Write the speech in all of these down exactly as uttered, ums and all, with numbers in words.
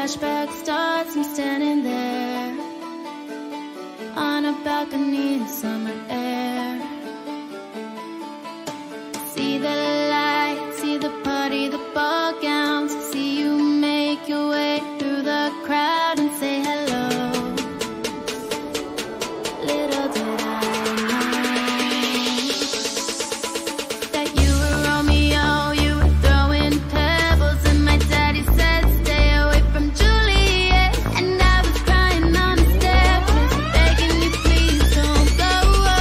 flashback starts, I'm standing there on a balcony in summer air. See the lights, see the party, the ball gowns. See you make your way through the crowd and say hello. Little did I know that you were Romeo, you were throwing pebbles, and my daddy said stay away from Juliet. And I was crying on the staircase, begging you please don't go.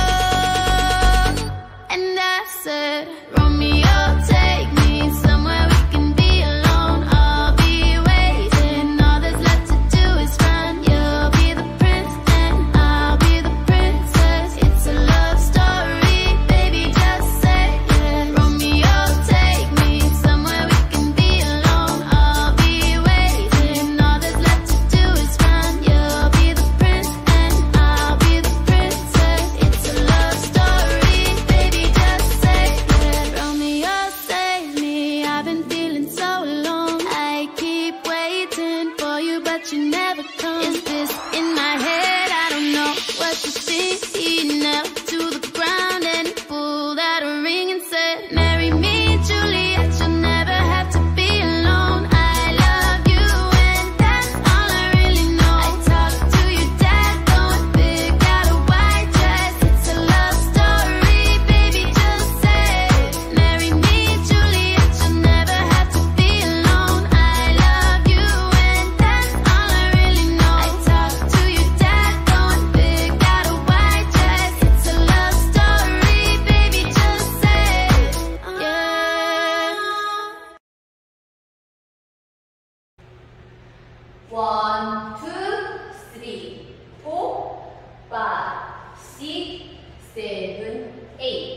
And I said, Romeo, take me somewhere we can be alone. I'll be waiting, all there's left to do is run. You'll be the prince and I'll be the princess. It's a love story, baby, just say it. Romeo, take me somewhere we can be alone. I'll be waiting, all there's left to do is run. You'll be the prince and I'll be the princess. It's a love story, baby, just say it. Romeo, save me, I've been feeling so alone. I keep waiting for you, but you never come. Is this in my head? I don't know what to think. He knelt to the ground and he pulled out a ring and said, marry me, Juliet, you'll never have to be alone. I love you and that's all I really know. I talked to your dad, go and pick out a white dress. It's a love story, baby, just say it. Marry me, Juliet, you'll never have to be alone. I love you and that's all I really know. I talked to your dad, go and pick out a white dress. It's a love story, baby, just say it. Yeah. One, two, three, four, five, six, seven, eight.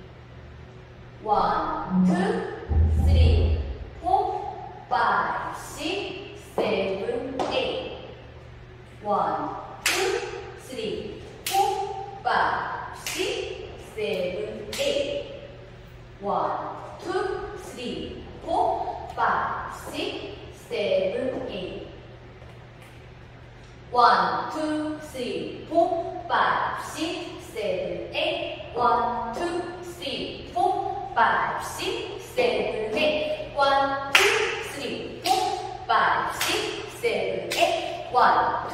One, two, three, four, five, six, seven, eight. One, two, three, four, five, six, seven, eight. One, two, three, four, five, six, seven, eight. One, two, three, four, five, six, seven, eight. One, two, three, four, five, six, seven, eight. One, two, three, four, five, six, seven, eight. One,